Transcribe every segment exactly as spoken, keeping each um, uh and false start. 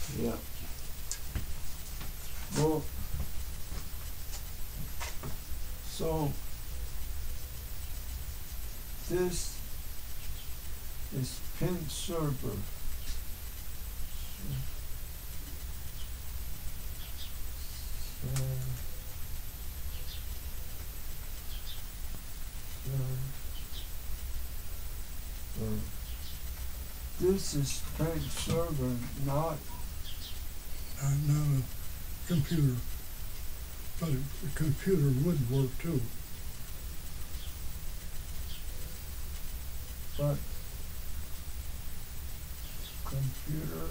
Yeah. Well, so this is pin server. So, server. This is pin server, not Uh, not a computer, but a, a computer would work too. but computer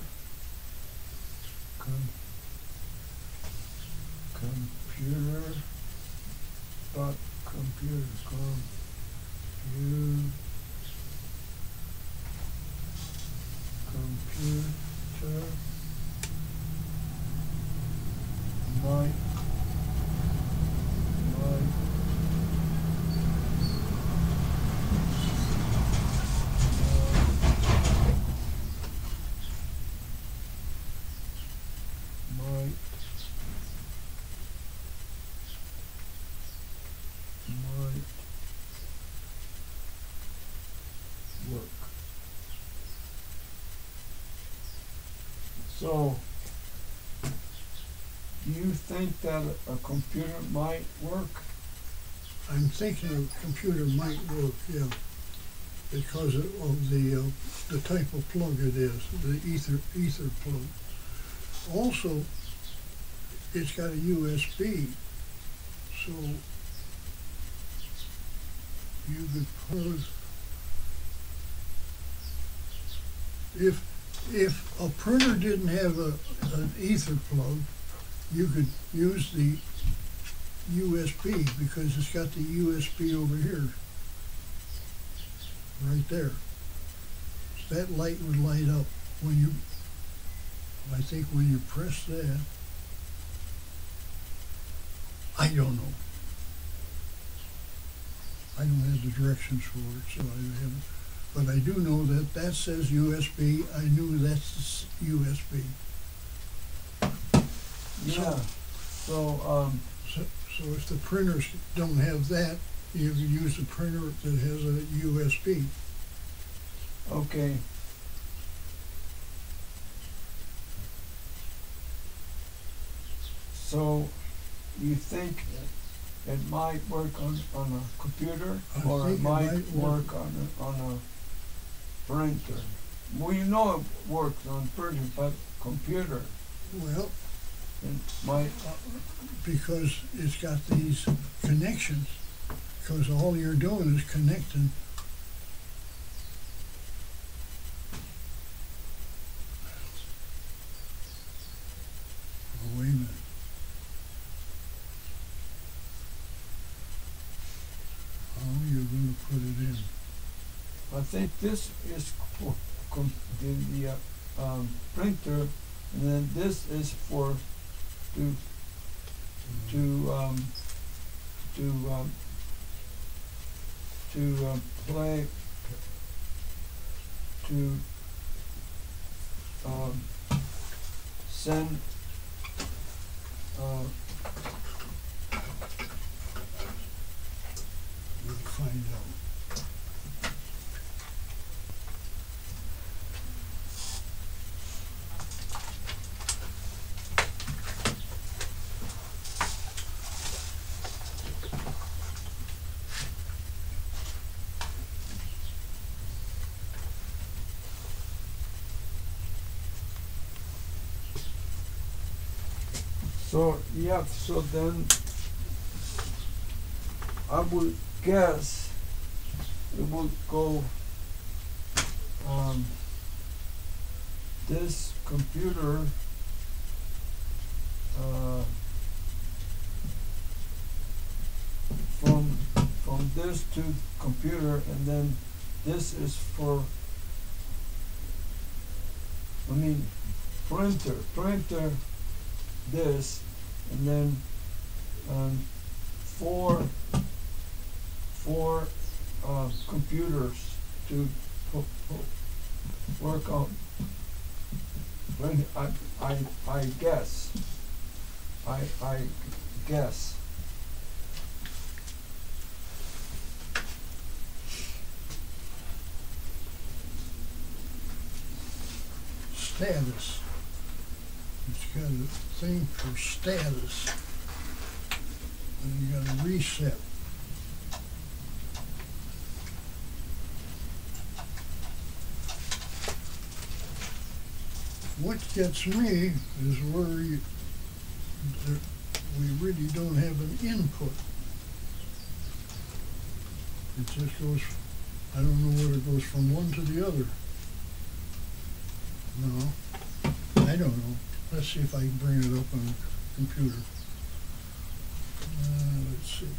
com, computer but computer computer computer might might might might work. So, do you think that a, a computer might work? I'm thinking a computer might work, yeah, because of, of the uh, the type of plug it is, the ether ether plug. Also, it's got a U S B, so you could put if if a printer didn't have a an ether plug, you could use the U S B because it's got the U S B over here, right there. So that light would light up when you, I think when you press that, I don't know. I don't have the directions for it, so I haven't. But I do know that that says U S B. I knew that's U S B. Yeah. So, um, So, so if the printers don't have that, you can use a printer that has a U S B. okay. So, you think it might work on, on a computer, I or think it it might, might work work. on a, on a printer? Well, you know it works on printer, but computer, Well, it might. because it's got these connections, because all you're doing is connecting. Oh, wait a minute. How are you going to put it in? I think this is for com- the, the uh, um, printer, and then this is for to to um, to um, to uh, play to um, send uh, We'll find out. so yeah, so then I would guess it would go um, this computer uh, from from this to computer, and then this is for I mean printer printer this, and then um, four four uh, computers to po- po- work on when I, I, I guess, I, I guess. Status. It's got a thing for status. And you got a reset. What gets me is where you, there, we really don't have an input. It just goes, I don't know whether it goes from one to the other. No, I don't know. Let's see if I can bring it up on a computer. Uh, let's see.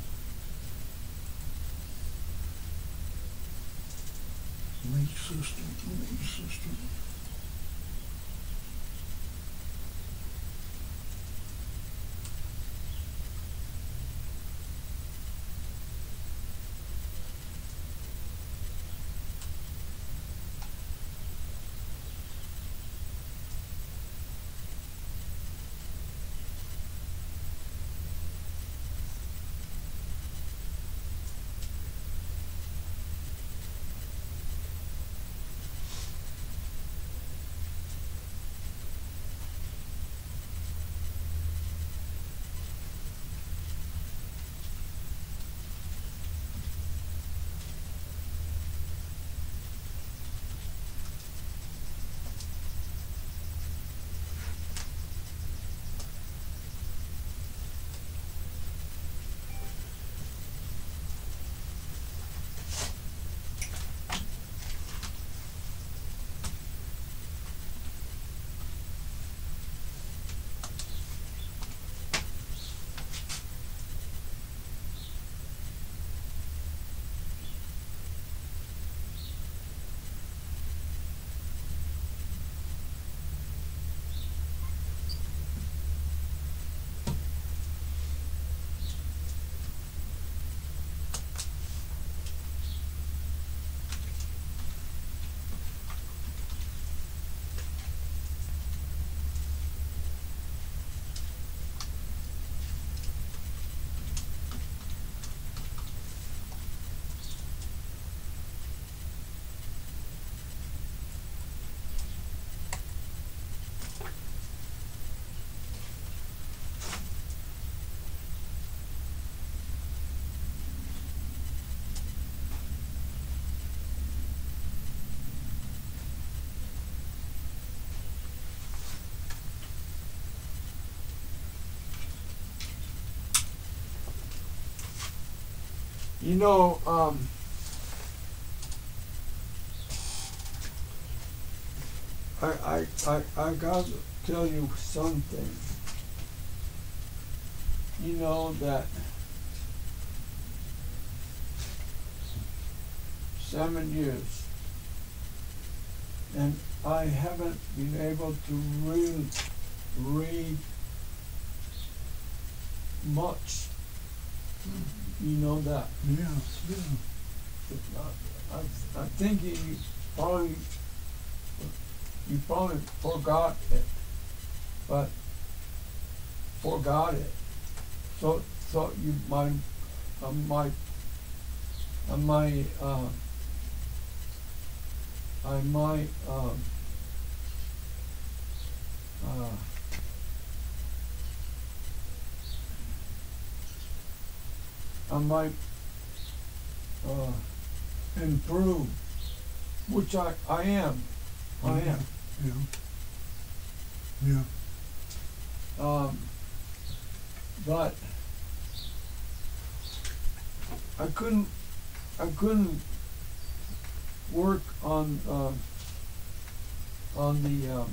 Link system, link system. You know, um, I, I, I, I gotta tell you something. You know that seven years and I haven't been able to read, read much. You know that. Yeah, yeah. I, I think you probably you probably forgot it, but forgot it. So so you might I might I might uh, I might um, uh, I might uh, improve, which I, I am. I am. Yeah. Yeah. Um, but I couldn't I couldn't work on uh, on the um,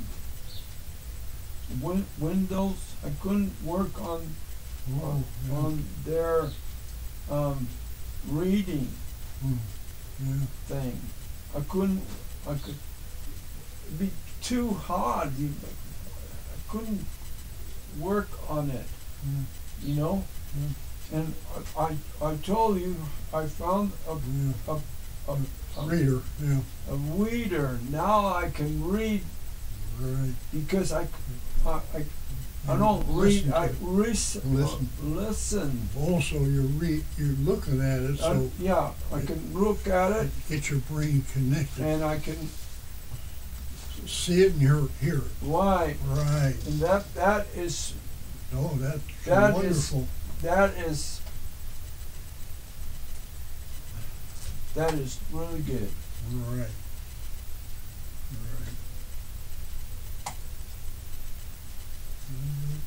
win- Windows. I couldn't work on Whoa, on, yeah. on their um, reading Mm, yeah. thing. I couldn't. I could it'd be too hard. You, I couldn't work on it. Yeah. You know. Yeah. And I, I, I told you I found a, Yeah. a, a, a, Reader, yeah. a reader. Now I can read Right. because I, I, I, I don't read, Listen to I it. listen, Listen. listen. Also, you're re, you're looking at it, Uh, so yeah, I can look at it get your brain connected. and I can, See it and hear, hear it. right, Right. and that, that is, Oh, that's That is- wonderful. that is, that is really good. Right. Right. Mhm.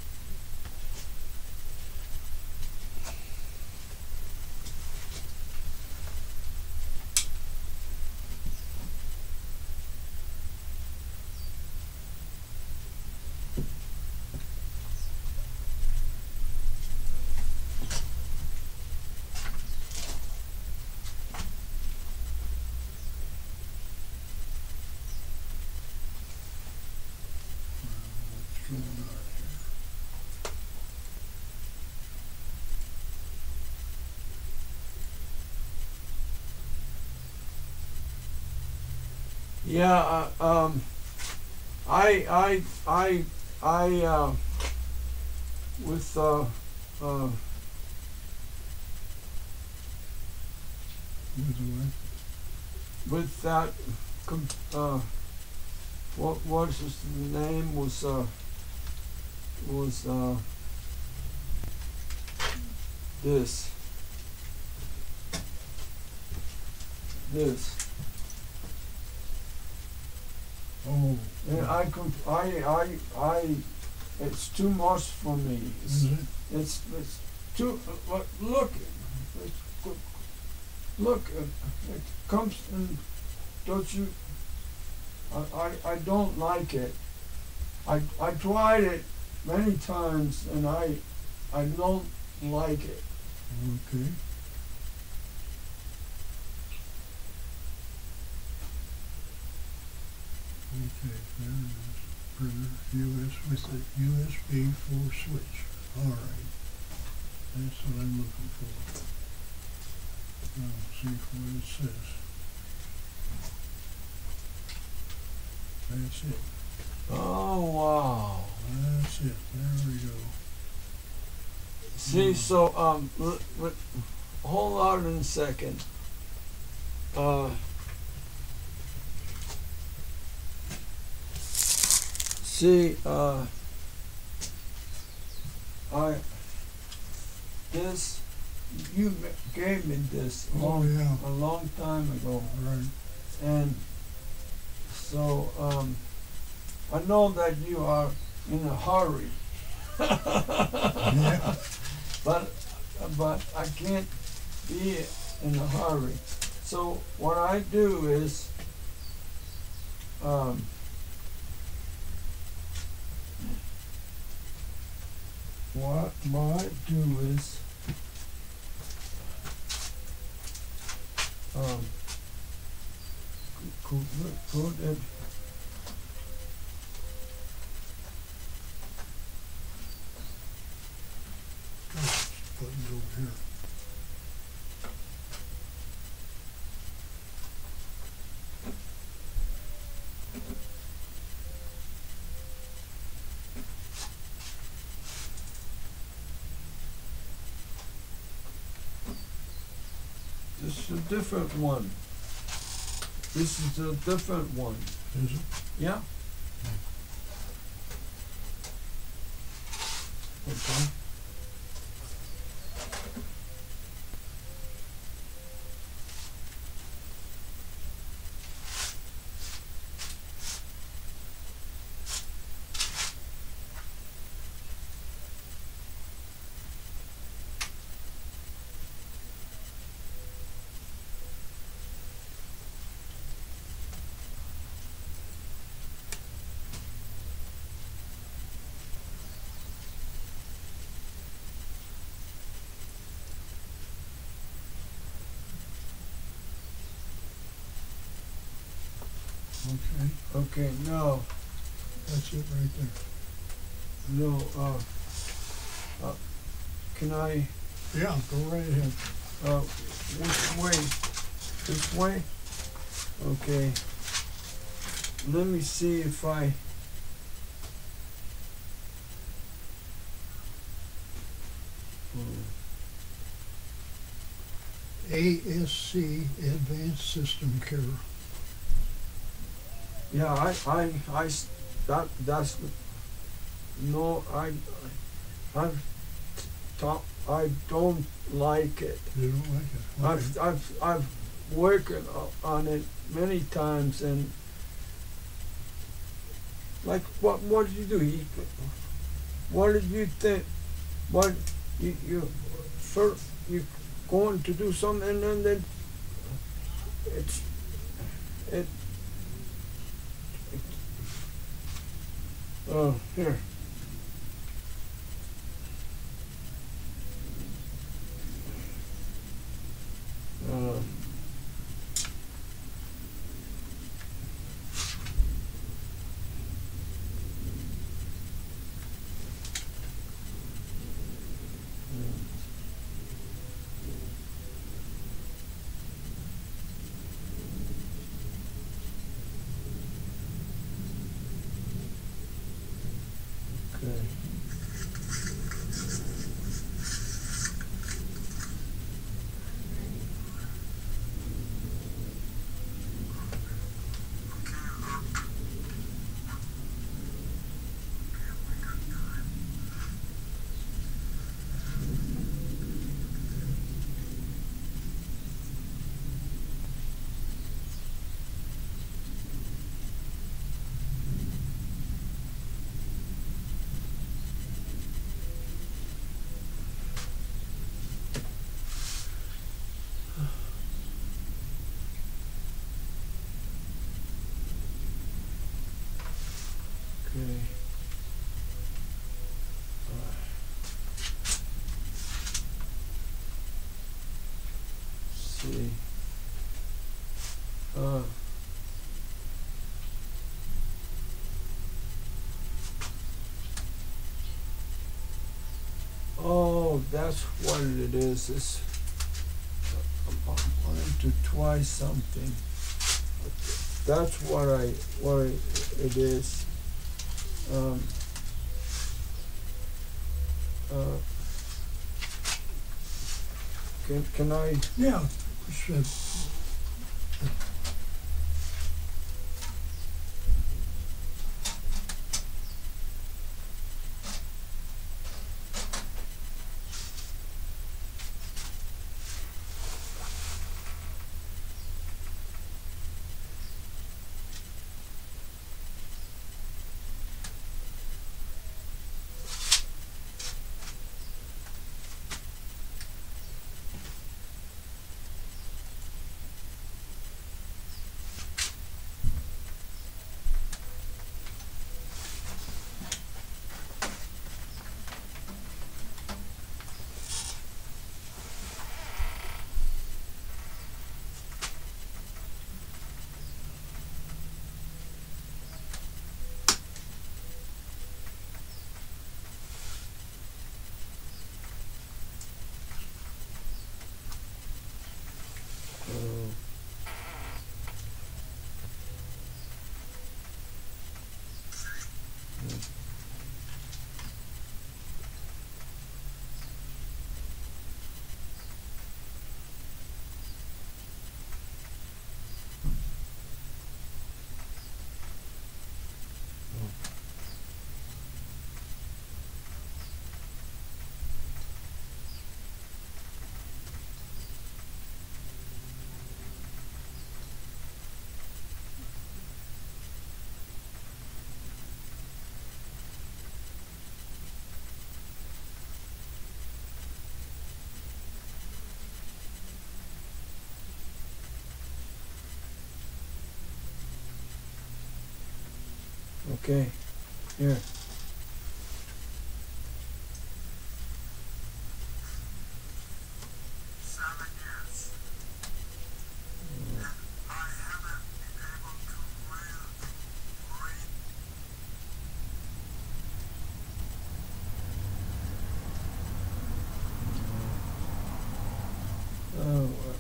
What's going on here? Yeah, uh, um, I, I, I, I, uh, with, uh, uh, With the what? with that, com- uh, what was his name was, uh, was, uh, this. This. Oh. And I could, I, I, I, it's too much for me. It's, Is it? it's, it's too, uh, look, look, it's, go- look, uh, it comes and, don't you, I, I, I don't like it. I, I tried it many times and I, I don't like it. Okay. Okay, there it is. Printer, U S with the U S B four switch. All right. That's what I'm looking for. Now, see what it says. That's it. Oh, wow. That's it. There we go. See, Mm. so, um, l- l- hold on in a second. Uh, see, uh, I, this, you m- gave me this Oh, long, yeah. a long time ago, All right. and so, um, I know that you are in a hurry. Yeah. But, but I can't be in a hurry. So what I do is, um, what, what I do is, um, go, go, go to, Button over here. this is a different one. This is a different one. Is it? Yeah. Okay. Okay. Okay, now, That's it right there. no, uh, uh, can I, Yeah, go right ahead. uh, which way? This way? Okay. Let me see if I, Hmm. A S C, Advanced System Care. Yeah, I, I, I, s- that, that's, no, I, I've thought, I don't like it. You don't like it? I've, Okay. I've, I've worked o- on it many times, and like, what, what did you do? You, what did you think? What, you, you, first, you going to do something, and then, then it's, it, oh, here. Uh, okay. Okay. Uh, see. Uh, oh, that's what it is. It's, I'm, I'm wanting to try something. That's what I, what it is. Um, uh, can, can I, Yeah, it's, uh, uh, okay, here. Oh, uh,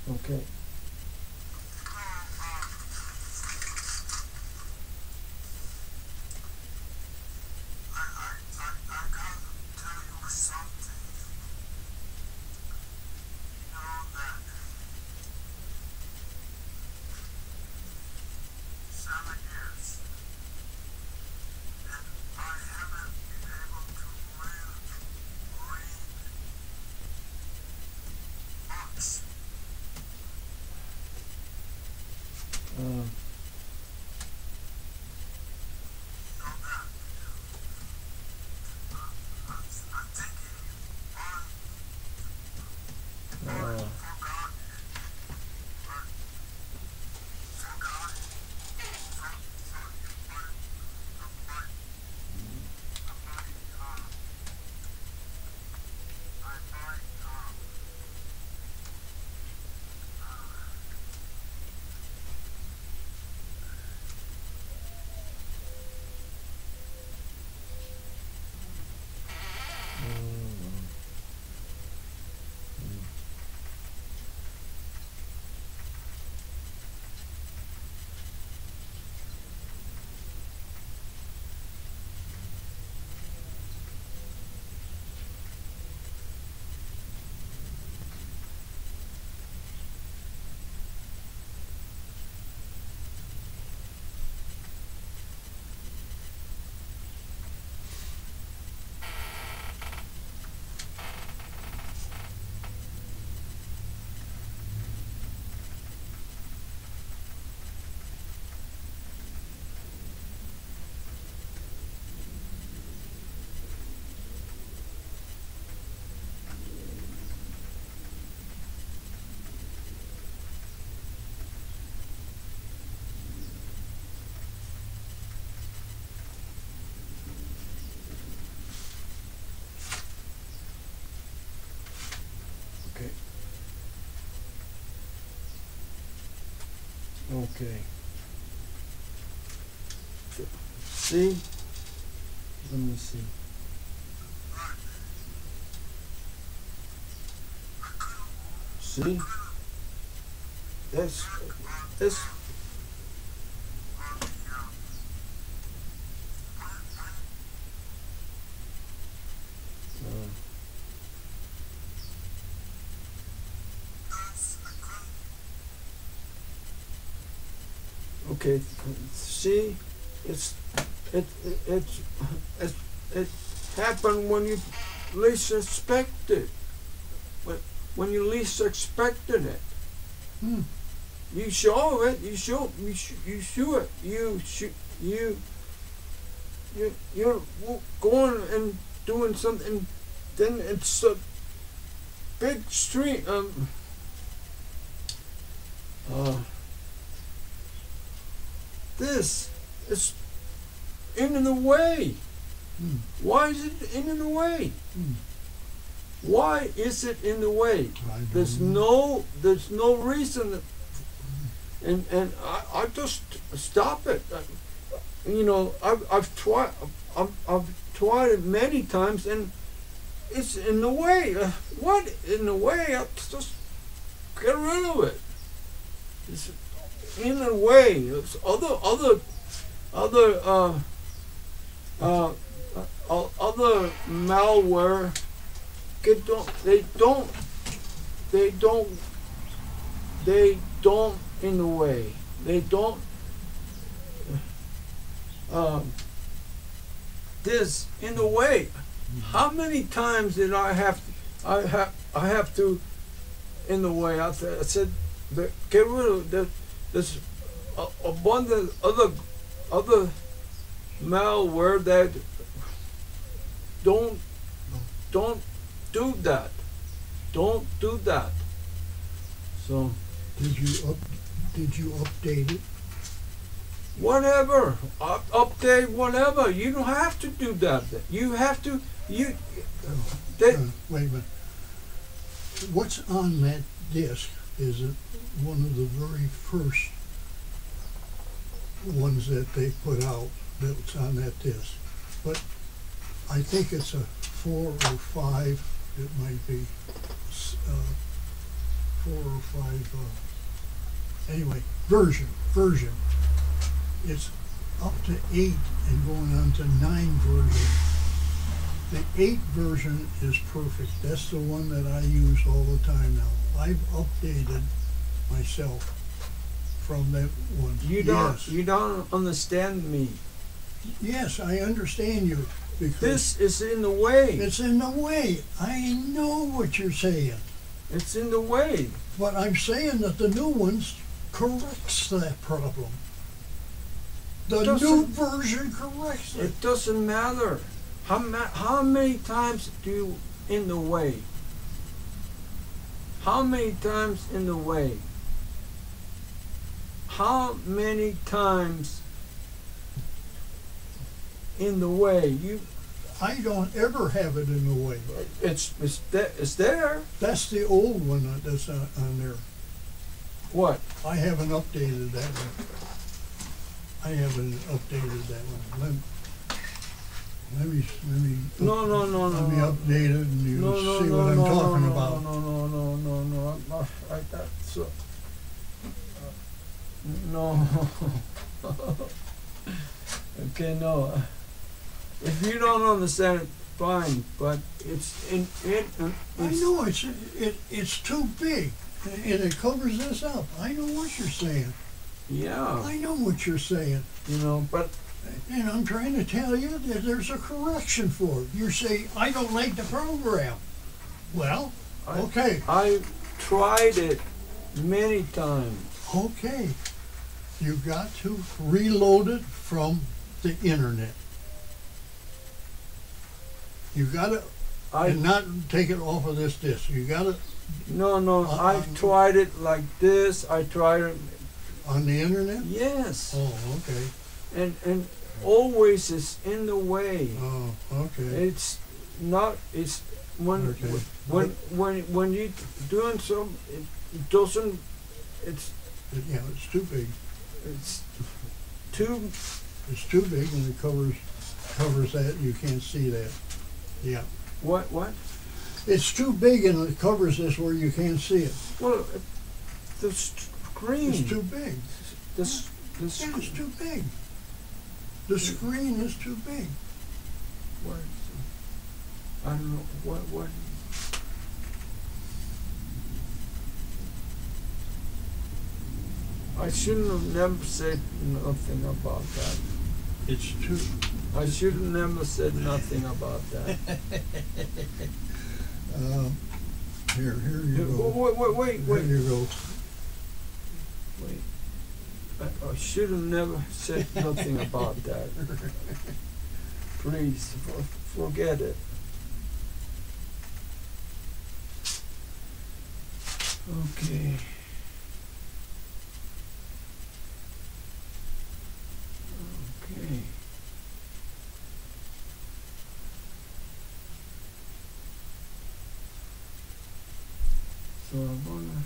Okay. Uh, uh, okay. Okay. See? Let me see. See? That's that's uh, okay. See? It's it it it's it, it happened when you least expected. When when you least expected it. Hmm. You show it. You show. You sh- you show it. You sh- you you you're w- going and doing something. Then it's a big street. Um. Uh. This is in the way. Hmm. Why is it in the way? Hmm. Why is it in the way? I don't There's know. no there's no reason that, and and I, I just stop it. I, you know, I've I've tried I've, I've tried it many times and it's in the way. Uh, what in the way? I just get rid of it. It's in the way. It's other other other uh, uh, uh, other malware. Get don't they don't they don't they don't in the way. They don't. Um, this in the way. How many times did I have to, I have I have to in the way? I, th- I said, the, get rid of the, this uh, abundant other other malware that don't don't do that. Don't do that. So Did you up? Did you update it? whatever, up, update whatever. You don't have to do that. You have to you. That, Uh, wait a minute. What's on that disk is it one of the very first ones that they put out that's on that disk. But I think it's a four or five, it might be, s- uh, four or five, uh, anyway, version, version. It's up to eight and going on to nine version. The eight version is perfect. That's the one that I use all the time now. I've updated myself from that one. You don't, Yes. you don't understand me. Yes, I understand you because This is in the way. it's in the way. I know what you're saying. It's in the way. But I'm saying that the new ones corrects that problem. The new Doesn't- version corrects it. It doesn't matter. How ma- how many times do you in the way? How many times in the way? How many times in the way? You, I don't ever have it in the way. it's it's there. It's there. That's the old one that- that's on, on there. What? I haven't updated that one. I haven't updated that one. Let, let me, let me. No, no, no, no, Let me no. update it and you'll No, no, see no, what I'm no, talking no, about. No, no, no, no, no, no. I, I, that's uh, no. Okay, no. If you don't understand it, fine. But it's in it. I It's, know it's it it's too big, and it covers this up. I know what you're saying. Yeah, I know what you're saying, you know. But and I'm trying to tell you that there's a correction for it. You're saying I don't like the program. Well, I, okay, I tried it many times. okay. You got to reload it from the internet. You got to I and not take it off of this disc. You got it no, no. Uh, I've um, tried it like this. I tried it. on the internet. Yes, Oh, okay. and and always it's in the way. Oh, okay. It's not. It's when Okay. when when when you doing some. It doesn't. It's Yeah, it's too big. it's too. It's too big and it covers covers that. You can't see that. Yeah. What what? It's too big and it covers this where you can't see it. Well, the screen. It's too big. The s- the Yeah, screen. it's too big. The screen is too big. What is it? I don't know what what. I shouldn't have never said nothing about that. It's too. I should have never said nothing about that. Uh, here, here you go. Wait, wait, wait, Here wait, you go. wait. I, I should have never said nothing about that. Please, for, forget it. Okay. Okay. So I'm gonna.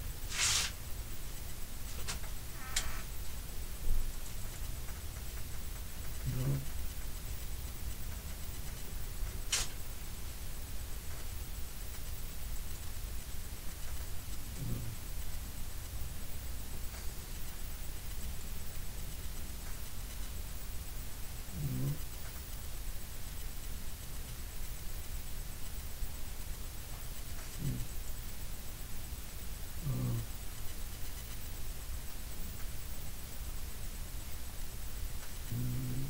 No. No. Hmm. Uh, mm.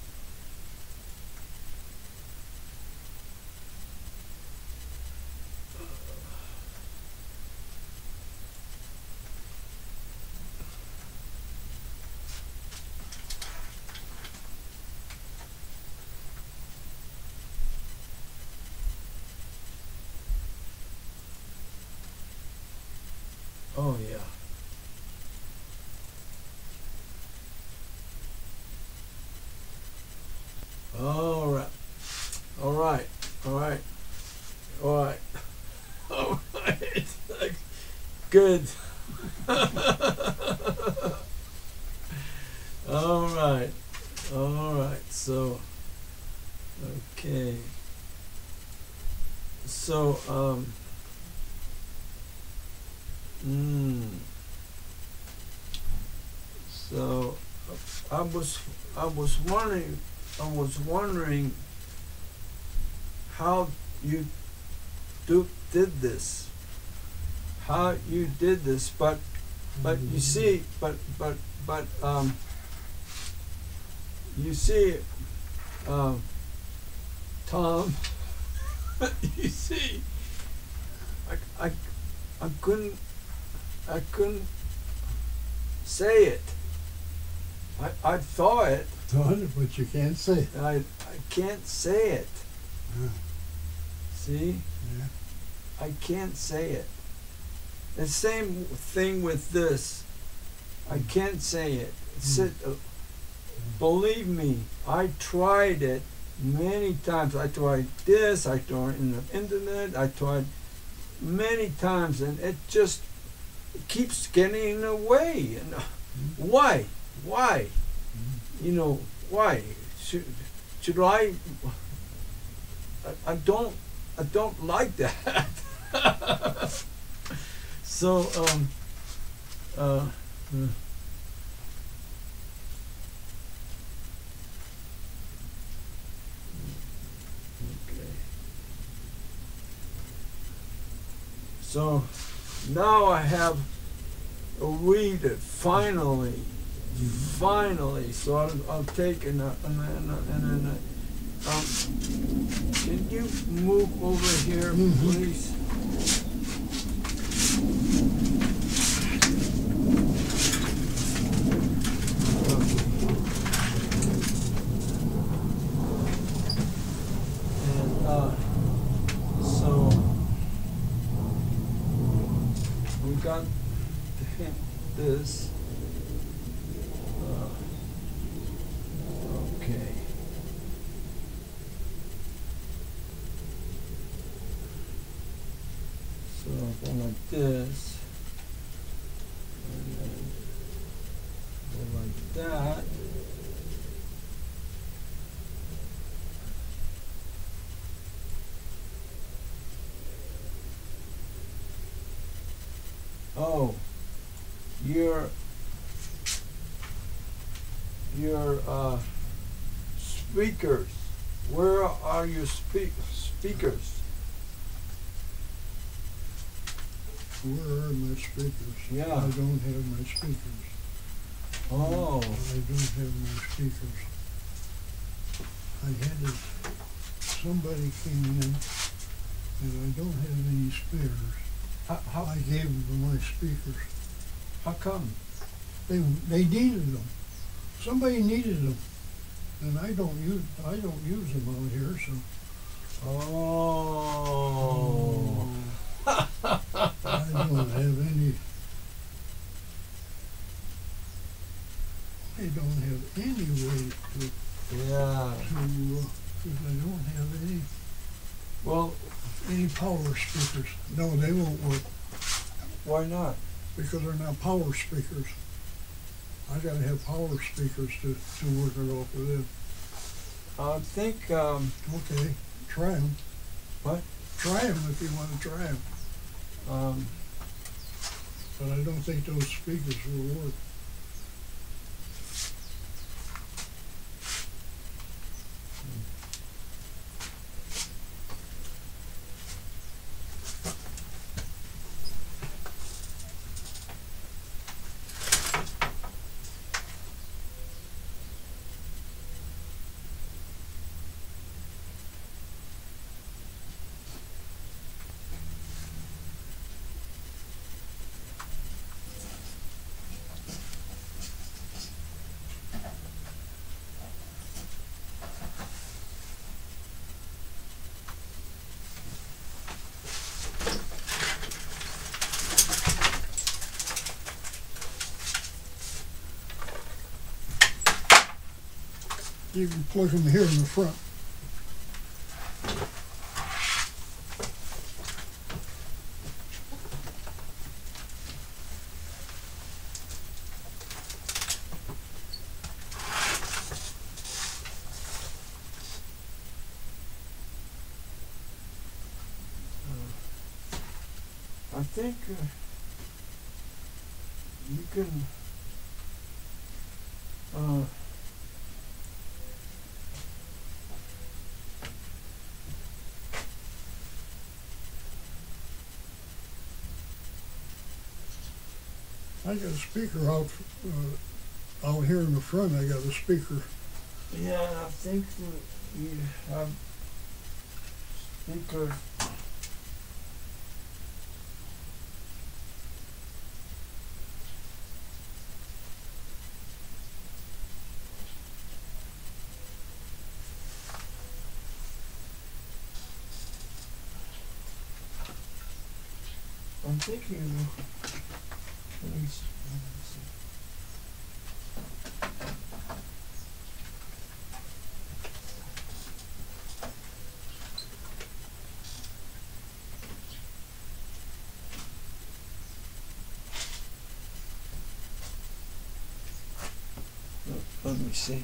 Oh yeah. All right. All right. All right. All right. All right. Good. All right. All right. So, okay. So, um, Mm. So I was I was wondering I was wondering how you do did this. How you did this, but but you see but but but um you see um Tom you see I I I couldn't I couldn't say it. I I thought it. Thought it, but you can't say it. I I can't say it. Yeah. See? Yeah. I can't say it. The same thing with this. I can't say it. It's it uh, believe me, I tried it many times. I tried this, I tried in the internet, I tried many times, and it just keeps getting in the way. And uh, why? Why? You know, why? Should, should I, I? I don't. I don't like that. So, um, uh, uh, okay. So now I have read it finally, finally. So I'll, I'll take and uh, and and, and, and uh, um, can you move over here, Mhm. please? And uh, so we got him this. Uh, okay. So go like this, and then go like that. Oh, your your uh, speakers. Where are your speak speakers? Where are my speakers? Yeah. I don't have my speakers. Oh, I don't have my speakers. I had it, somebody came in and I don't have any spares. how how, I gave them my speakers. how come? They, they needed them. Somebody needed them. And I don't use, I don't use them out here, so. Oh. I don't have any. I don't have any way to, Yeah. to, uh, cause I don't have any, Well, any power speakers. No, they won't work why not? because they're not power speakers. I gotta have power speakers to, to work it off of them. I think. Um, Okay, try them. what? Try them if you wanna try them. Um, But I don't think those speakers will work. You can plug them here in the front. I think. Uh, you can, uh, I got a speaker out, uh, out here in the front, I got a speaker. yeah, I think that you have speaker. I'm thinking, let me s- let me see. Let, let me see.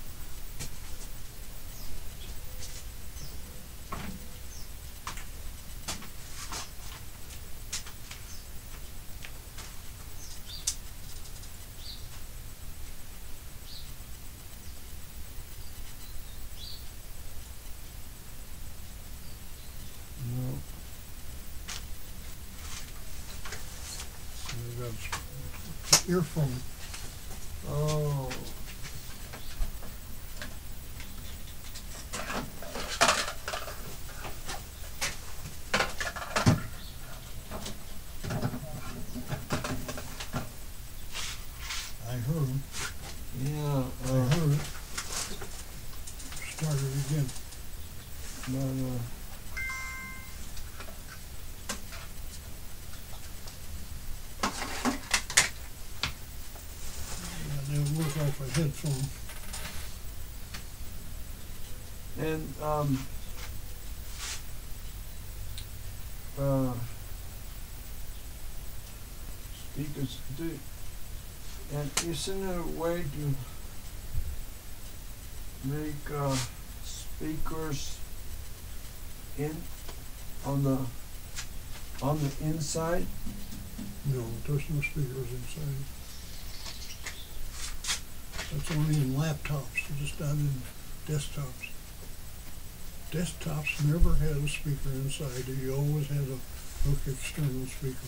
No. I got a s- earphone. Oh. I heard him. Yeah. I Uh, heard it. Started again. no, no. Yeah, they'll work off a headphone. And um. Uh. Speakers do. And isn't there a way to make uh, speakers in on the on the inside? No, there's no speakers inside. That's only in laptops, just not in desktops. Desktops never had a speaker inside. You always had a hook external speaker.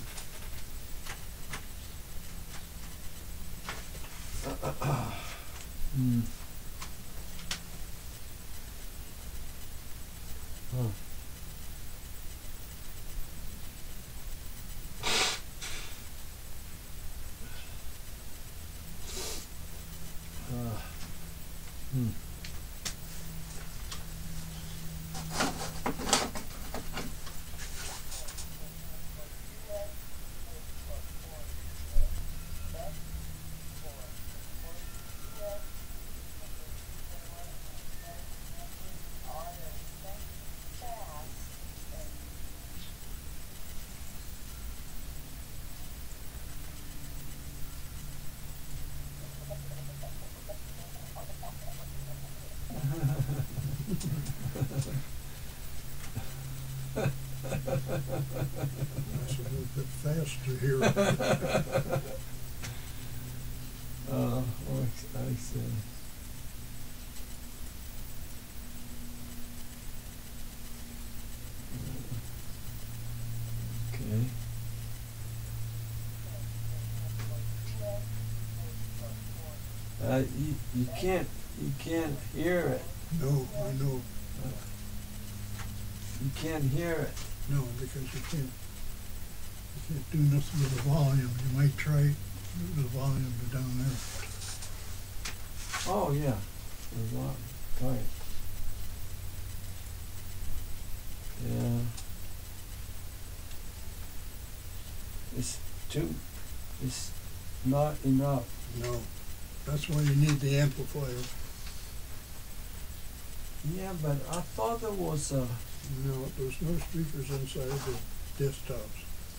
Hmm. Huh. Uh, hmm. That's a little bit fast to hear. uh, oh, I see. Okay. Uh, you, you can't you can't hear it. No, I know. Uh, you can't hear it. No, because you can't, you can't do nothing with the volume. You might try the volume down there. Oh yeah, there's one. Right. Yeah. It's too. It's not enough. No, that's why you need the amplifier. Yeah, but I thought there was a. No, there's no speakers inside the desktops.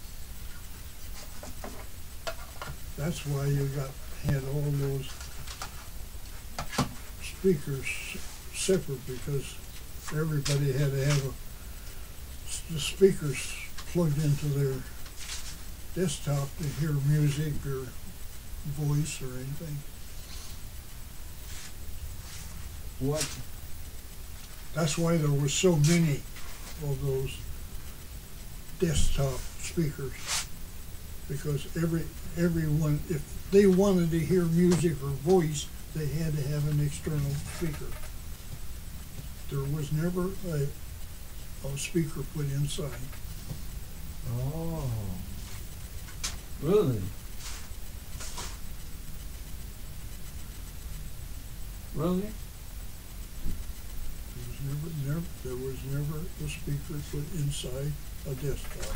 That's why you got, had all those speakers separate, because everybody had to have a, the speakers plugged into their desktop to hear music or voice or anything. What? That's why there were so many of those desktop speakers. Because every everyone, if they wanted to hear music or voice, they had to have an external speaker. There was never a, a speaker put inside. Oh. Really? Really? There was never, never, there was never a speaker put inside a desktop.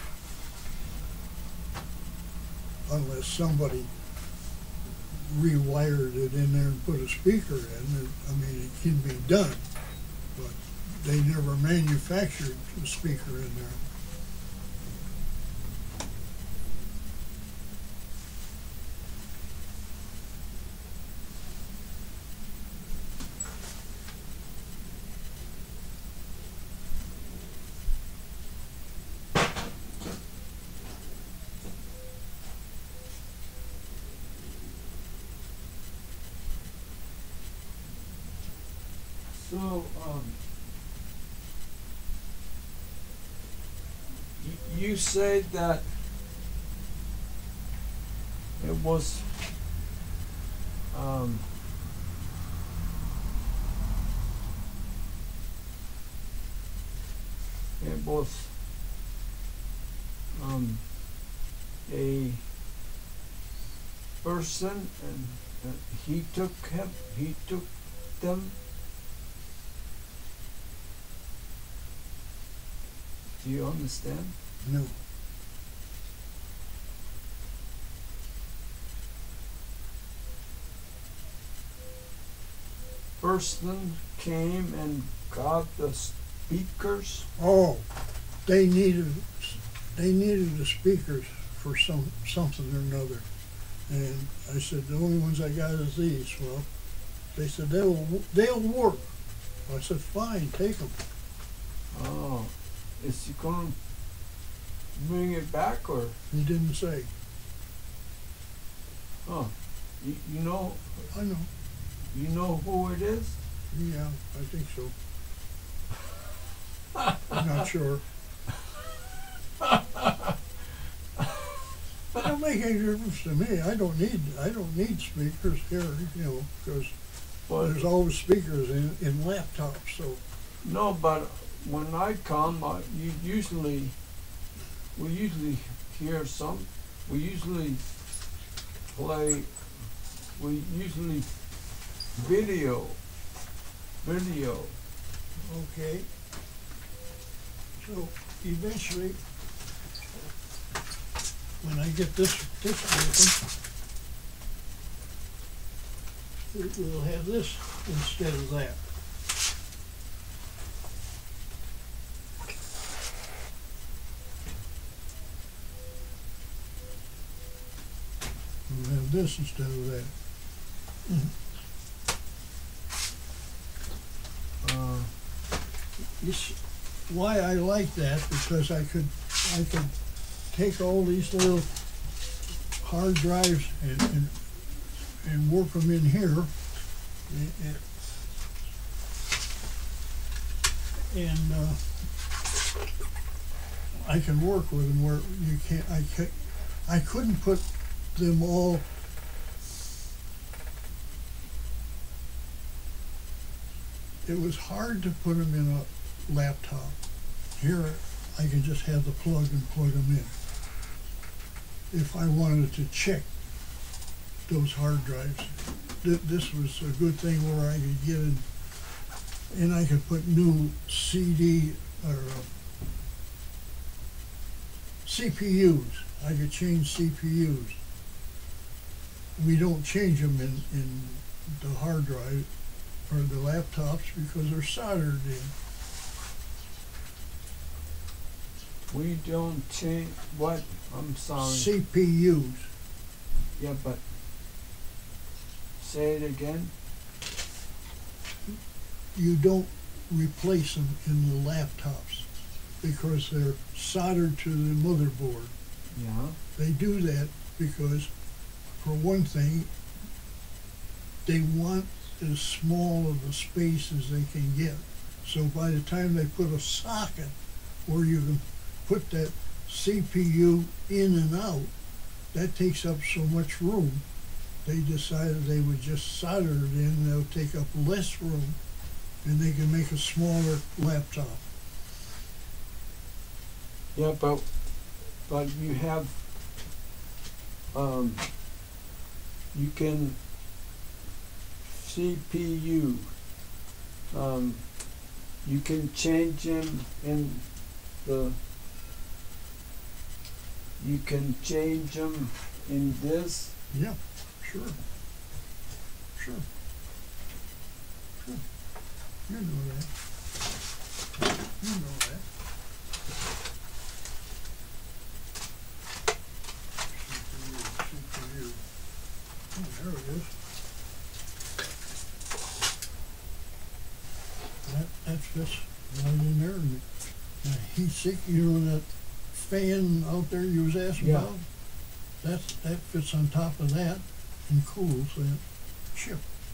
Unless somebody rewired it in there and put a speaker in. I mean, it can be done, but they never manufactured a speaker in there. So, um, y- you said that it was, um, it was, um, a person, and uh, he took him, he took them. Do you understand? No. Person came and got the speakers. Oh, they needed, they needed the speakers for some, something or another. And I said, the only ones I got is these. Well, they said, they'll, they'll work. I said, fine, take them. Oh, is he gonna bring it back, or? He didn't say. Huh? You, you know, I know. you know who it is? Yeah, I think so. I'm not sure. It don't make any difference to me. I don't need, I don't need speakers here, you know, because But there's always speakers in, in laptops, so. no, but when I come, uh, you usually, we usually hear some, we usually play, we usually video, video. Okay. So eventually, when I get this, this open, it will have this instead of that. We'll have this instead of that. Uh, This, why I like that, because I could, I could take all these little hard drives and, and, and work them in here. And, and- and uh, I can work with them where you can't, I can't, I couldn't put them all it was hard to put them in a laptop. Here, I could just have the plug and plug them in. If I wanted to check those hard drives, th this was a good thing where I could get in, and I could put new C D or uh, C P Us. I could change C P Us. We don't change them in, in the hard drive or the laptops because they're soldered in. we don't change, what? I'm sorry. C P Us. Yeah, but say it again. You don't replace them in the laptops because they're soldered to the motherboard. Yeah. They do that because for one thing, they want as small of a space as they can get. So by the time they put a socket where you can put that C P U in and out, that takes up so much room. They decided they would just solder it in, they'll take up less room, and they can make a smaller laptop. Yeah, but, but you have, um, you can C P U, um, you can change them in the, you can change them in this. Yeah, sure. Sure. Sure. You know that. You know that. C P U, C P U. Oh, there it is. That, that fits right in there. And the heat sink, you know, that fan out there you was asking Yeah. about? That's, that fits on top of that and cools that chip.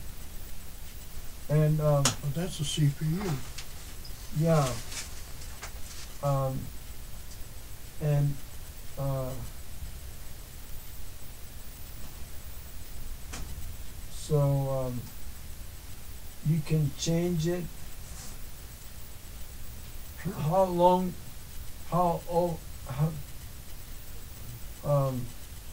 And, um, But that's a C P U. yeah, um, and, uh, so, um, you can change it. Sure. How long, how old, how, um,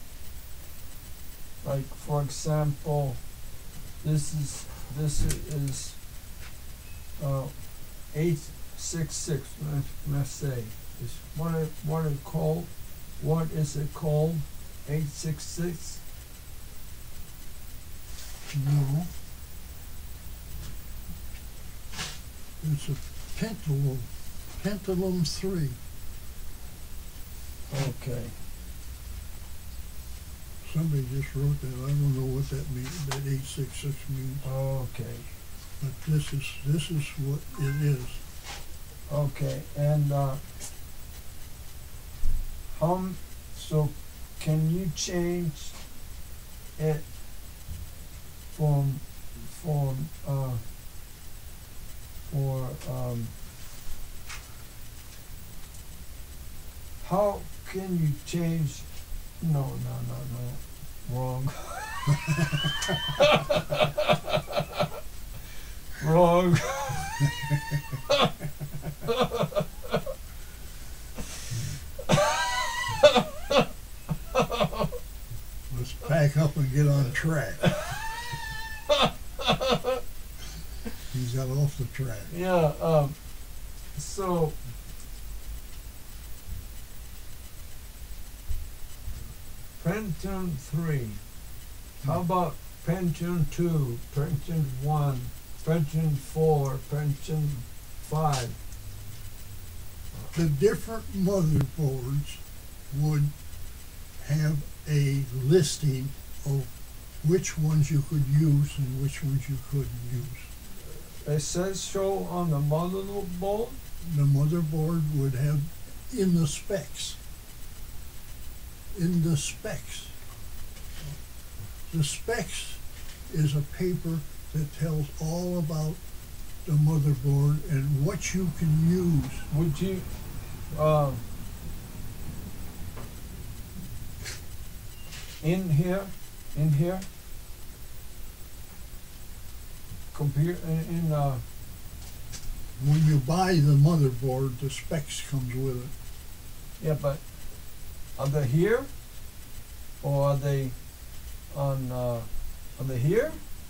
like, for example, this is, this is, uh, eight six six, let's, let's say, is what it, what it called, what is it called, eight six six? No. It's a Pentium, Pentium three. Okay, Somebody just wrote that. I don't know what that means, that eight six six means. okay, But this is, this is what it is. okay, and, uh, how, m- so can you change it from, from, uh, for, um, how can you change, no, no, no, no, wrong. Wrong. Let's pack up and get on track. He's got off the track. Yeah, um, so, Pentium three, how about Pentium two, Pentium one, Pentium four, Pentium five? The different motherboards would have a listing of which ones you could use and which ones you couldn't use. It says so on the motherboard? The motherboard would have in the specs. In the specs. The specs is a paper that tells all about the motherboard and what you can use. Would you, uh, in here, in here, computer, in, in, uh, When you buy the motherboard, the specs comes with it. yeah, but are they here? Or are they on, uh, are they here?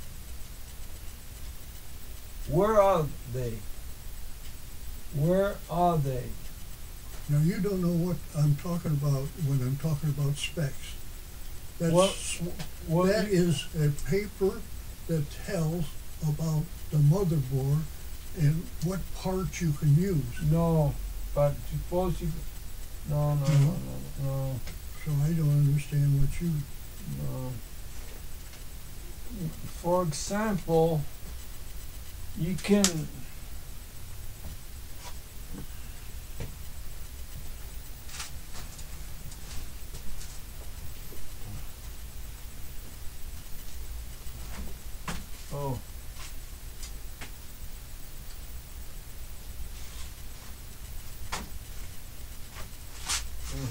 Where are they? Where are they? Now, you don't know what I'm talking about when I'm talking about specs. That's, What, what, that is a paper that tells about the motherboard and what parts you can use. no, but suppose you, no, no, no, no, no, So I don't understand what you, no. For example, you can, Oh. Uh.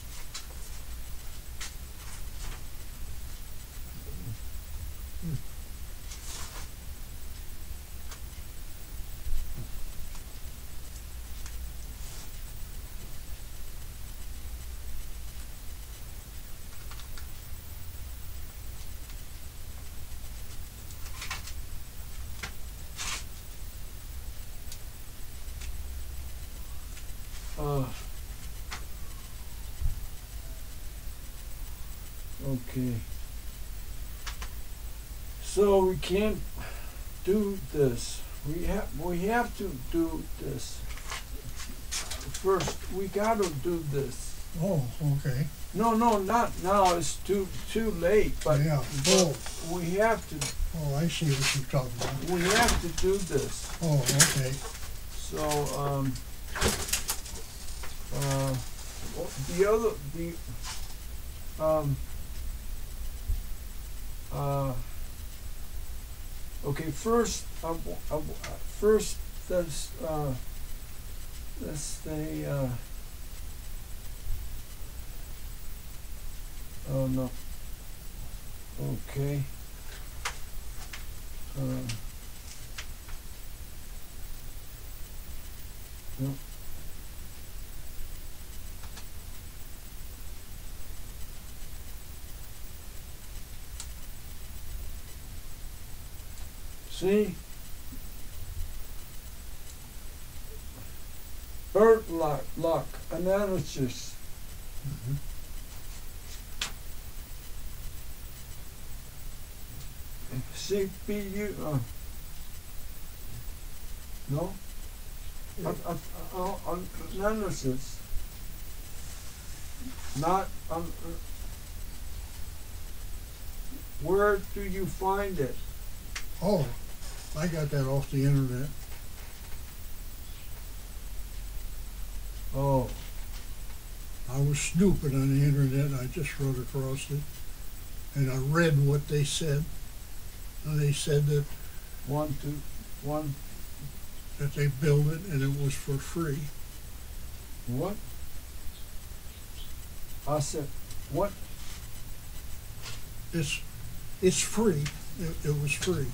Uh, okay. So we can't do this. We have we have to do this. First, we gotta do this. Oh, okay. No, no, not now. It's too too late. But, Yeah. but Oh. we have to. Oh, I see what you're talking about. We have to do this. Oh, okay. So, um, uh, the other, the, um, uh, okay, first, uh, uh, first, let's, uh, let's say, uh, oh, no, okay, uh, no. See? Bird lock, lock analysis. Mhm. C P U, uh, no? Yeah. Uh, uh, uh, uh, analysis. Not, um, uh, where do you find it? Oh, I got that off the internet. Oh, I was stupid on the internet. I just wrote across it, and I read what they said. And they said that one, two, one, that they built it and it was for free. what? I said, what? It's it's free. It, it was free.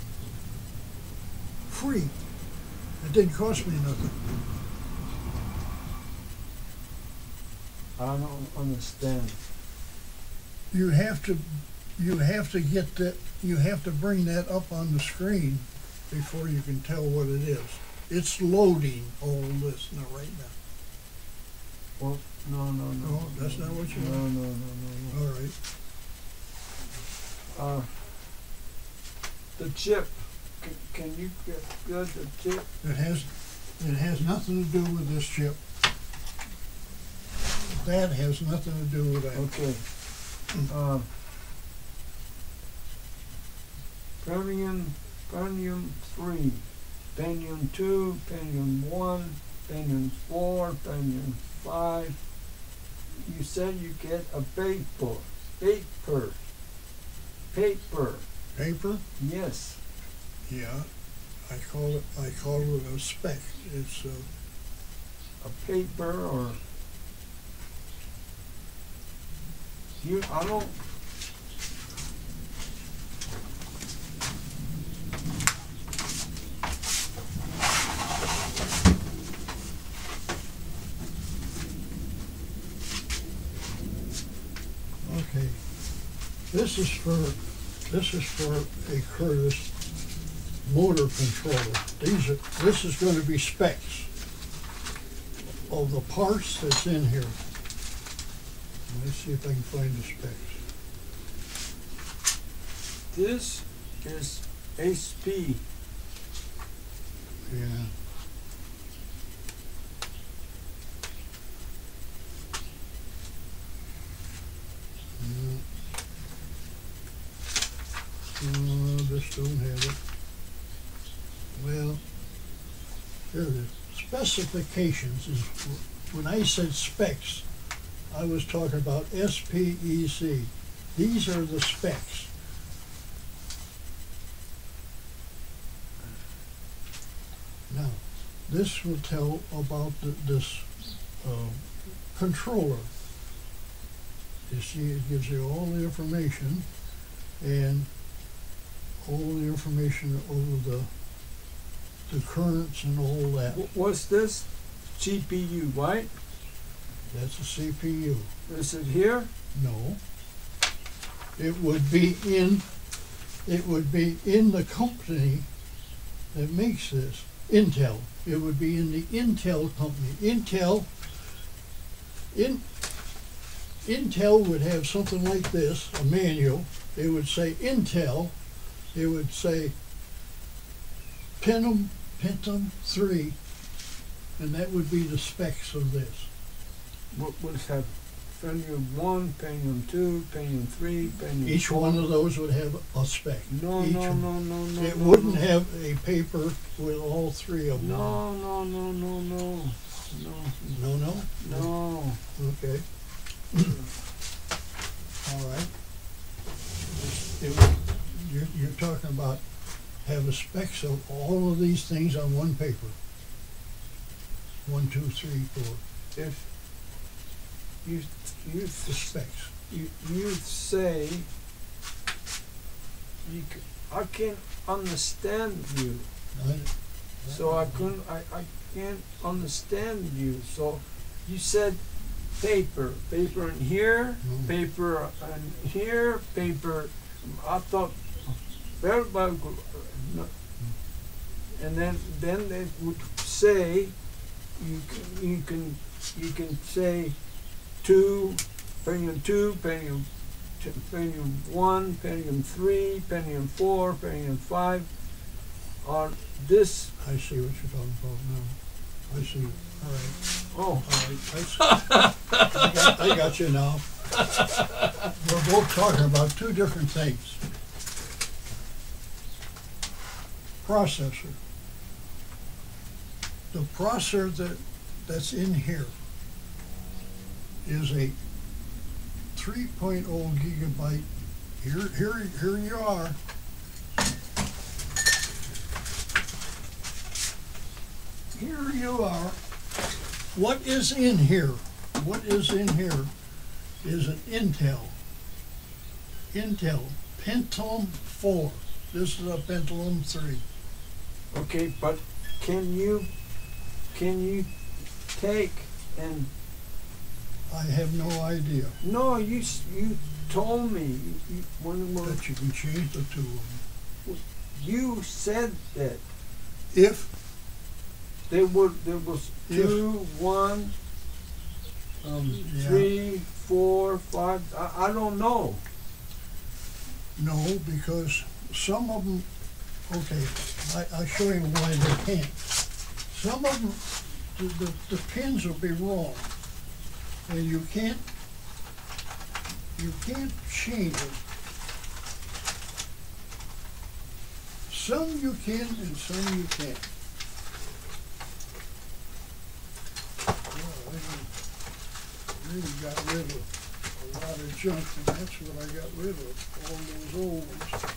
Free. It didn't cost me nothing. I don't understand. You have to you have to get that you have to bring that up on the screen before you can tell what it is. It's loading all this now right now. Well, no, no, no. No, that's not what you No, want? no, no, no, no. All right. Uh, the chip. Can, can you get, get the chip? It has it has nothing to do with this chip. That has nothing to do with that. Okay. Uh, Pentium, Pentium three, Pentium two, Pentium one, Pentium four, Pentium five. You said you get a paper, paper, paper. Paper? Yes. Yeah. I call it I call it a spec. It's uh, A paper or you. I don't. okay. This is for this is for a Curtis motor controller. These are this is going to be specs of the parts that's in here. Let's see if I can find the specs. This is H P. Yeah. Yeah. Uh, this don't have it. Well, here it is. Specifications is, when I said specs, I was talking about S P E C. These are the specs. this will tell about the, this uh, controller. You see, it gives you all the information and all the information over the the currents and all that. Wh- What's this? C P U, right? That's a C P U. Is it here? No. It would be in, it would be in the company that makes this, Intel. It would be in the Intel company. Intel, in, Intel would have something like this, a manual. It would say Intel. It would say Pentium, Pentium three, and that would be the specs of this. What would it have? Pentium one, Pentium two, Pentium three, Pentium Each four? one of those would have a spec. No, Each no, one. no, no, no. It no, wouldn't no. have a paper with all three of them. No, no, no, no, no, no, No, no? no. Okay. All right. It would, you're, you're talking about have a specs of all of these things on one paper. One, two, three, four. If you you The specs. you you say you c- I can't understand you, I- so I couldn't I, I can't understand you. So you said paper, paper in here, No. paper in here, paper. I thought very well, good, uh, no. And then then they would say you can you can you can say two, Pentium two, Pentium t- Pentium one, Pentium three, Pentium four, Pentium five. On this, I see what you're talking about now. I see. All right. oh, All right. I, see. I, got, I got you now. We're both talking about two different things. Processor. The processor that, that's in here is a three point oh gigabyte. Here, here, here you are. Here you are. What is in here? What is in here is an Intel. Intel Pentium four. This is a Pentium three. okay, but can you can you take and I have no idea no you s- you told me you, when, when that you can change the two of them. you said that If there were there was If- two, one, um, Yeah. three, four, five. I, I don't know. no, because some of them, okay, I, I'll show you why they can't. Some of them, the, the, the pins will be wrong, and you can't, you can't change it. Some you can and some you can't. Well, I really got rid of a lot of junk, and that's what I got rid of, all those old ones.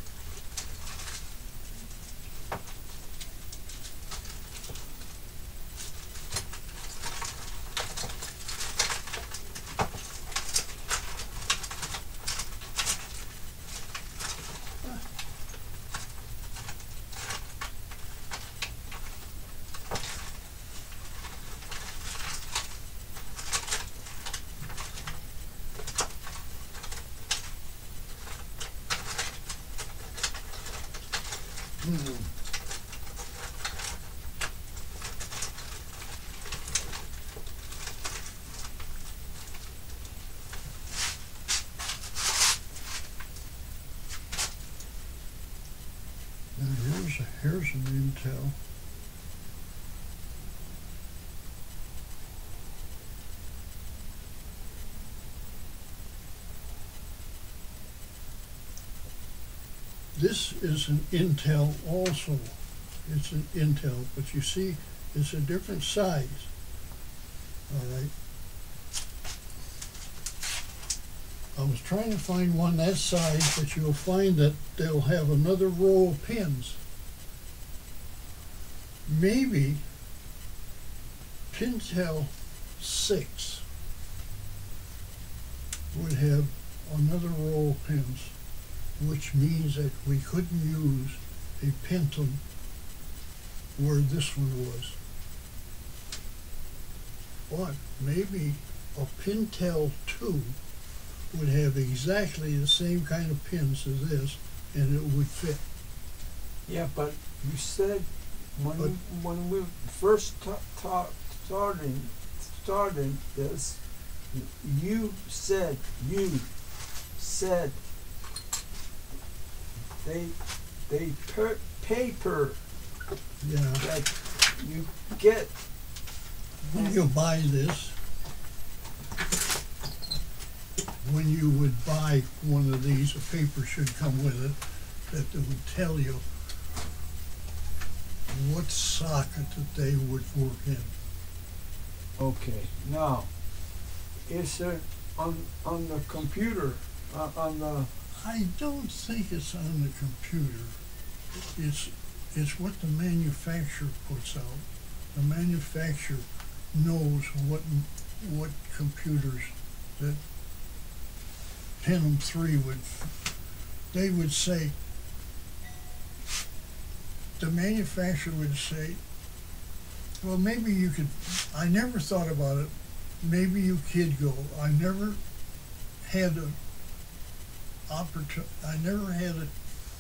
Hmm. Now here's, here's an Intel. This is an Intel also. It's an Intel, but you see, it's a different size. All right. I was trying to find one that size, but you'll find that they'll have another row of pins. Maybe Pintel six would have another row of pins, which means that we couldn't use a Pentum where this one was. But maybe a Pintel two would have exactly the same kind of pins as this, and it would fit. Yeah, but you said when But- when we first ta- ta- starting starting this, you said you said they they per paper Yeah. that you get. When you buy this, when you would buy one of these, a paper should come with it that would tell you what socket that they would work in. Okay, now is it on on the computer uh, on the I don't think it's on the computer. It's it's what the manufacturer puts out. The manufacturer knows what what computers that Pentium three would. They would say. The manufacturer would say, "Well, maybe you could." I never thought about it. Maybe you could go. I never had a opportunity. I never had a,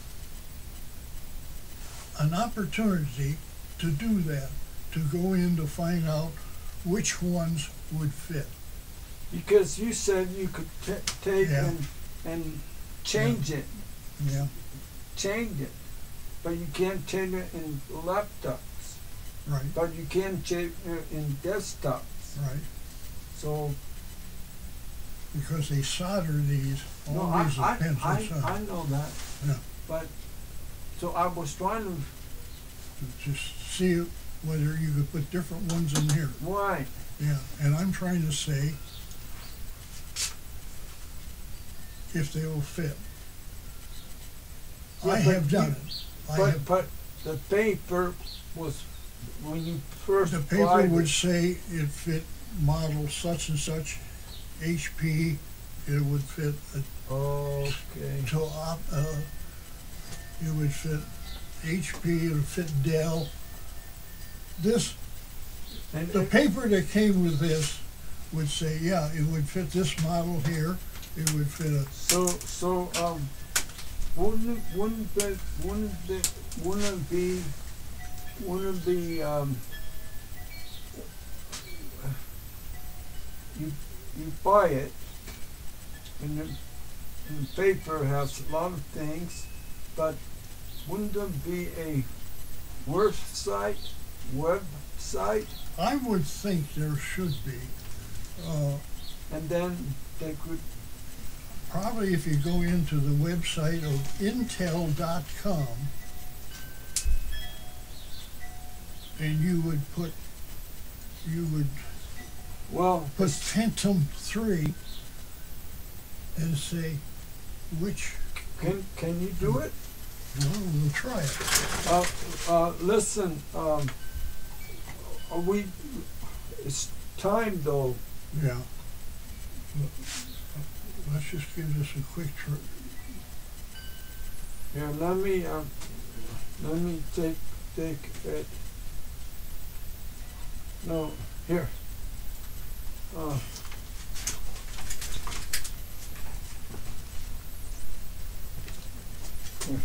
an opportunity to do that, to go in to find out which ones would fit. because you said you could t take Yeah. and and change it Yeah, change it, but you can't change it in laptops, right, but you can change it in desktops. right. So Because they solder these, all no, I these I, are pins I, inside. I know that, Yeah. but so I was trying to To just see whether you could put different ones in here. why Yeah, and I'm trying to say if they will fit. Yeah, I but have done you- it. I but have, but the paper was when you first the paper applied would it, say it fit model such and such, H P, it would fit a okay. to op, uh, it would fit H P, it would fit Dell. This, And the it- paper that came with this would say, yeah, it would fit this model here, it would fit a, So, so, um, wouldn't, it- wouldn't the, wouldn't the, wouldn't it be, wouldn't the, um, you, you buy it, and the, and the paper has a lot of things, but wouldn't there be a website, website, I would think there should be. Uh, and then they could, Probably if you go into the website of Intel dot com and you would put, you would well, put Pentium three and say which, can, can you do it? well, we'll try it. Uh, uh, listen, um, are we, it's time though. Yeah. Let's just give this a quick try. Here, let me, um, let me take, take it. No, here. Uh, here.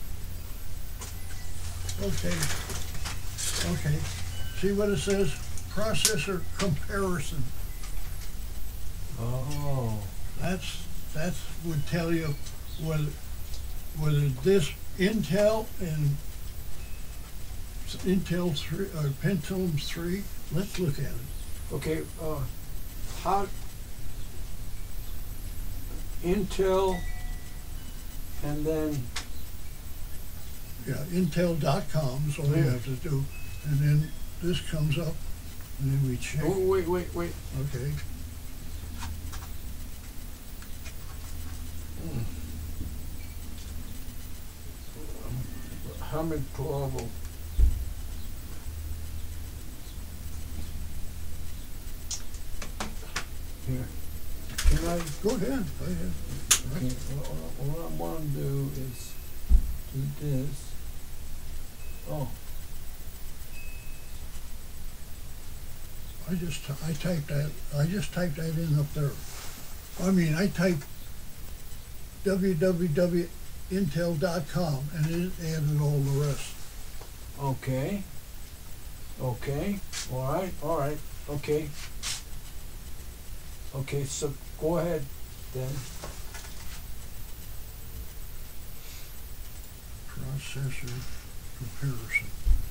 Okay, okay. See what it says? processor comparison. Oh. That's, that's would tell you whether, whether this Intel and Intel three, or Pentium three, let's look at it. Okay, uh, how, Intel, and then, Yeah, Intel dot com is all you Yeah. have to do. And then this comes up, and then we check. oh, wait, wait, wait. Okay. Hamid Provo. Here, can I, Go ahead, go ahead. okay, what, what I wanna do is do this. Oh, I just, t- I typed that, I just typed that in up there. I mean, I typed w w w dot intel dot com and it added all the rest. okay. Okay, all right, all right, okay. Okay, so go ahead then. Processor comparison.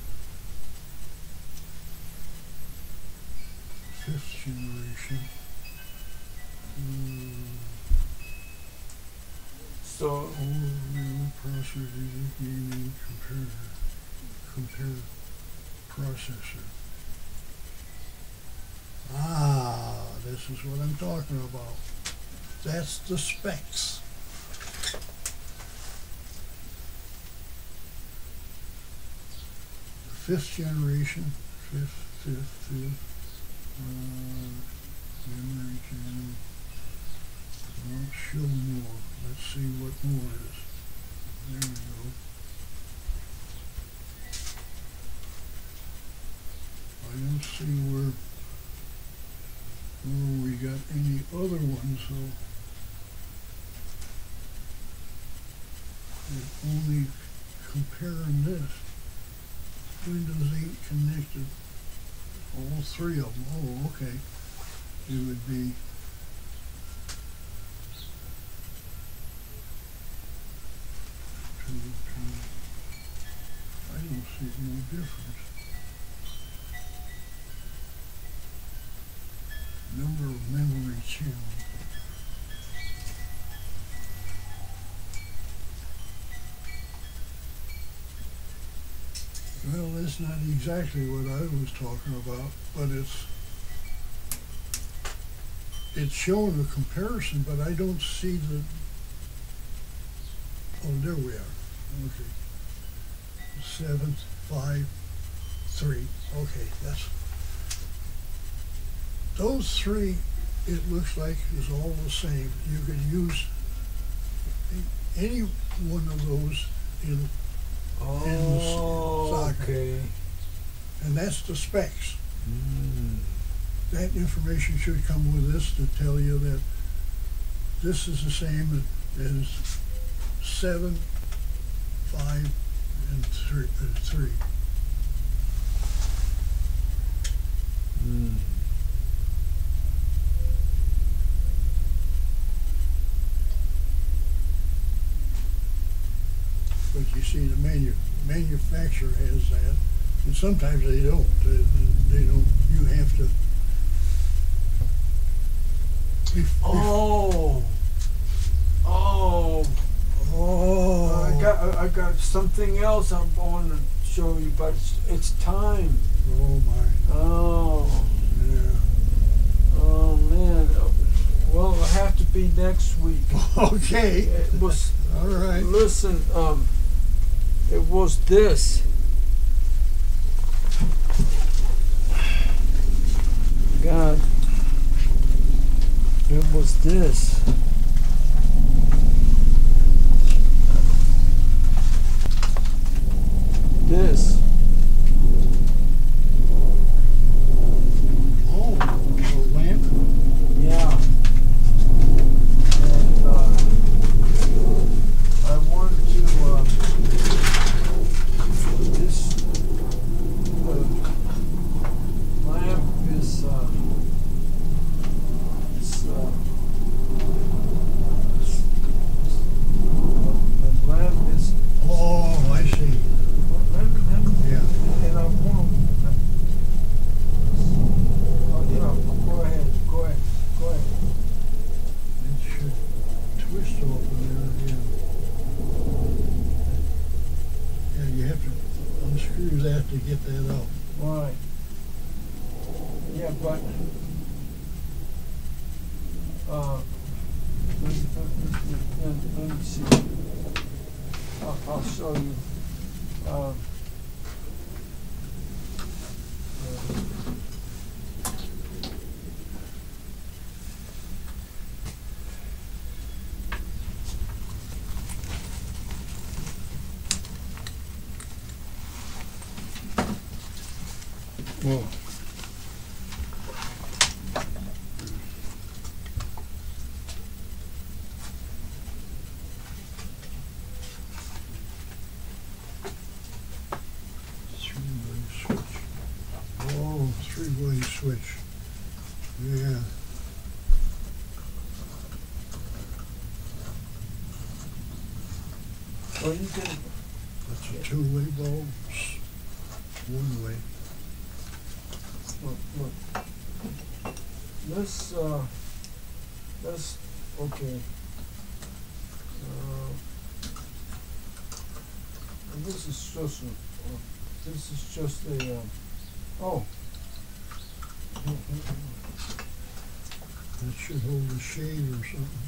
Fifth generation. Mm, So, overview processor gaming compare compare processor. Ah, this is what I'm talking about. That's the specs. Fifth generation, fifth, fifth, fifth, uh, memory channel. Don't show more. Let's see what more is. There we go. I don't see where, where we got any other ones, so we're only comparing this. Windows eight connected, all three of them. Oh, okay. It would be two, two. I don't see no difference. Number of memory channels. Well, that's not exactly what I was talking about, but it's it's showing a comparison, but I don't see the. Oh, there we are. Okay. Seven, five, three. Okay, that's those three. It looks like is all the same. You could use any one of those in. oh, socket. okay. And that's the specs. Mm. That information should come with this to tell you that this is the same as seven, five, and three. Uh, three. Mm. But you see, the manu- manufacturer has that, and sometimes they don't. They, they don't. You have to. If, Oh, oh, oh. I got, I got something else I want to show you, but it's, it's time. Oh my. Oh, Yeah. oh man. Well, it'll have to be next week. Okay. It was, All right. listen, um, it was this. God, it was this. This. Oh, a lamp. Yeah. And uh, I wanted to uh, this uh, lamp that to get that out. Right. Yeah, but, uh, let, let, let, let, let me see. I'll, I'll show you. Uh, uh, Well, three-way switch. Oh, three-way switch. Yeah. well, you can, That's a two-way bulb. One way. look, look. This, uh, this, okay. Uh, and this is just, a, uh, this is just a, um, oh. That should hold a shade or something.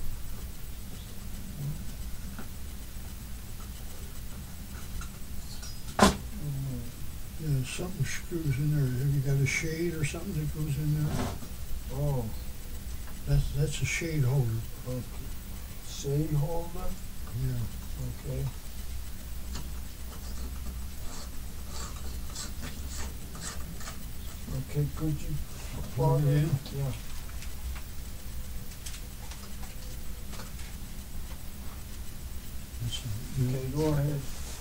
Yeah, something screws in there. Have you got a shade or something that goes in there? Oh, That's, that's a shade holder. okay. Shade holder, Yeah. okay. Okay, could you plug Plug it in? in? Yeah. That's a, yeah. Okay, go ahead.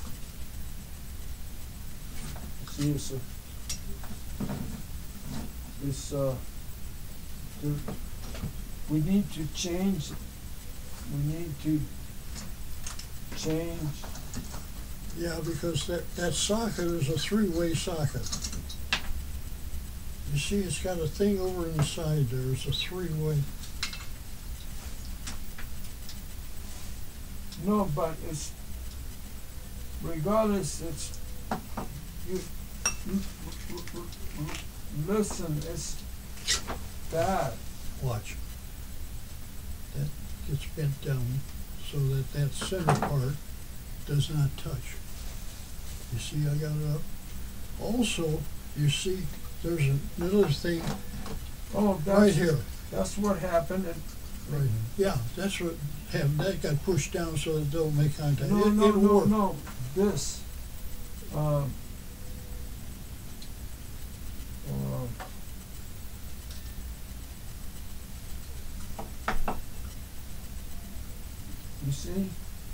See, it's a, it's, uh, the, we need to change, we need to change, Yeah, because that, that socket is a three-way socket. You see, it's got a thing over in the side there. It's a three-way. no, but it's, regardless, it's, you, you, listen, it's bad. Watch. That gets bent down so that that center part does not touch. You see, I got it up. Also, you see, there's another thing Oh, that's. right here. That's what happened, and, Right. Yeah, that's what happened. That got pushed down so it don't make contact. no, it, no, it no, worked. no, this, um, uh, you see?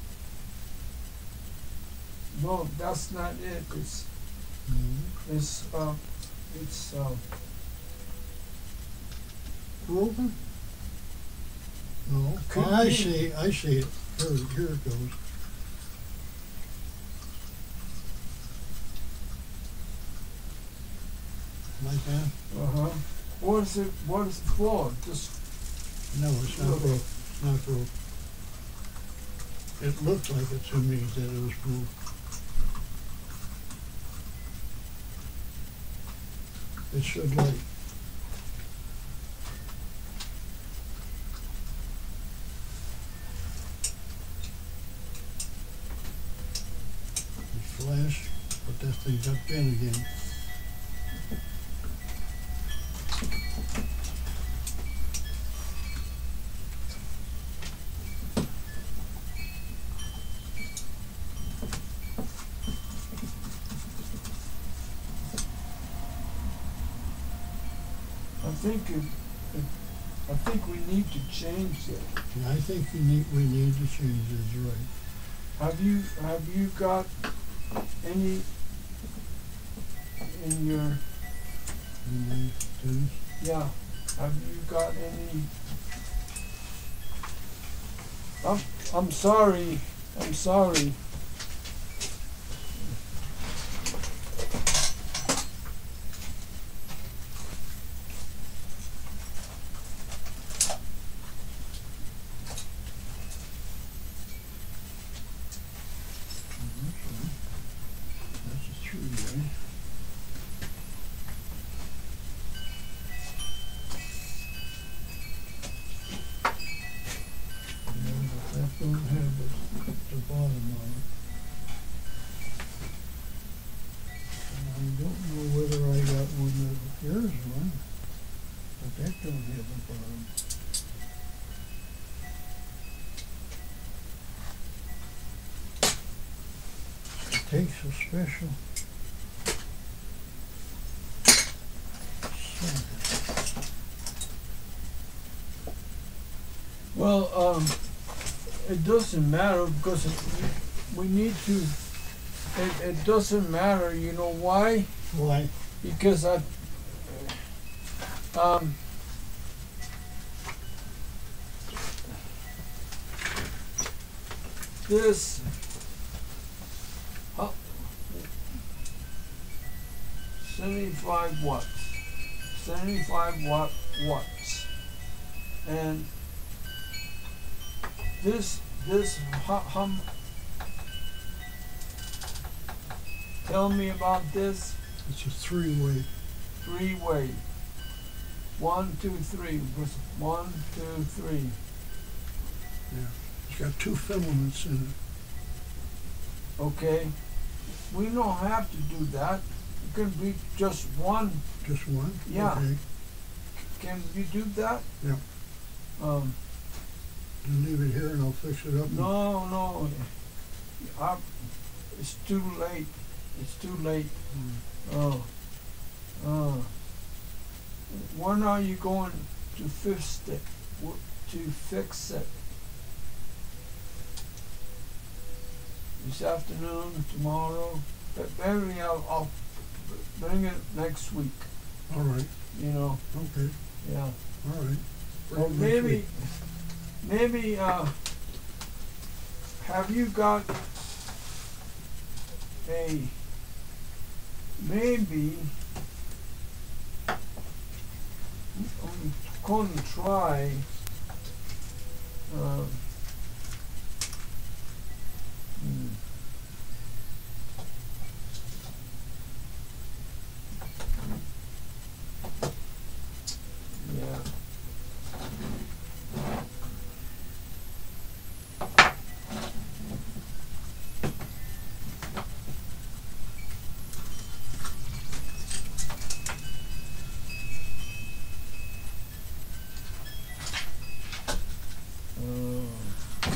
No, that's not it, it's, Mhm. it's, uh, it's, uh, Broken? No. Could I be. see. I see it. Here, here it goes. Like that? uh-huh. What is it, what is it for? Just, No, it's not Look. broke. It's not broke. It looked like it to me that it was broke. It should light. It flashed, but that thing got bent again. I think it, it, I think we need to change it. And I think we need, we need to change this, right. Have you, have you got any in your, We need to, yeah, have you got any? I'm, I'm sorry, I'm sorry. that's a three-way. Takes a special. So, Well, um, it doesn't matter because it, we need to. It, it doesn't matter, you know why? why? Because I. Um, this. Uh, seventy-five watts. seventy-five watt watts. And this, this, hum, hum, tell me about this It's a three-way. three-way. One, two, three. One, two, three. Yeah. It's got two filaments in it. Okay. We don't have to do that. It can be just one. Just one? Yeah. Okay. Can you do that? Yeah. Um, You leave it here and I'll fix it up. and- no, no. I, it's too late. It's too late. Mm. Oh. Oh. When are you going to fix it? To fix it? This afternoon, tomorrow? But maybe I'll, I'll bring it next week. All right. You know. Okay. Yeah. All right. Bring Or it next maybe, week. maybe. Uh, have you got a maybe? I'm going to try. Uh, hmm. Yeah. Uh,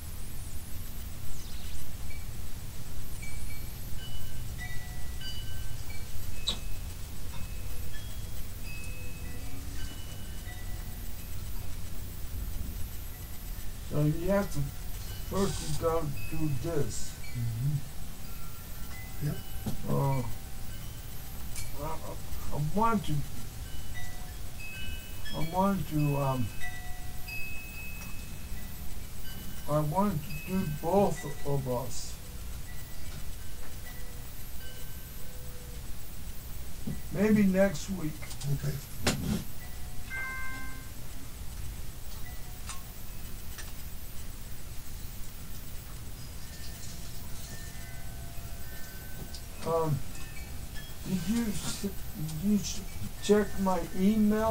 So you have to first you got to do this. Mhm. Yep. Uh, I, I, I want to. I want to. Um, I want to do both of us. Maybe next week. Okay. Um, did you s- did you s- check my email?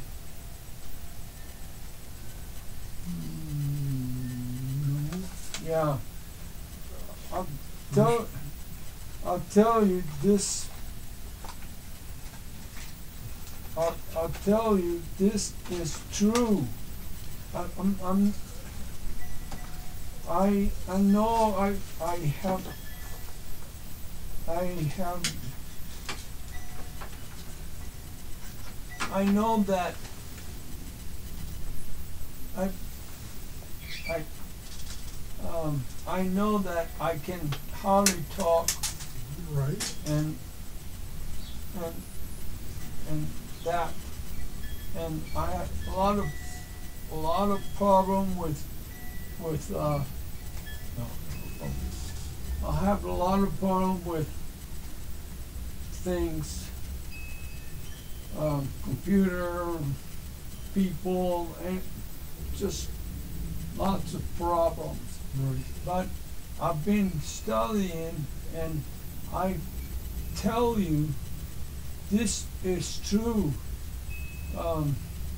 Mm, no. Yeah. I'll tell I'll tell you this. I'll, I'll tell you this is true. I, I'm, I'm I I know I I have I have I know that I I um I know that I can hardly talk Right. and and and that and I have a lot of a lot of problem with with uh no, I have a lot of problem with things, um, computer, people, and just lots of problems. Right. But I've been studying, and I tell you, this is true. Um,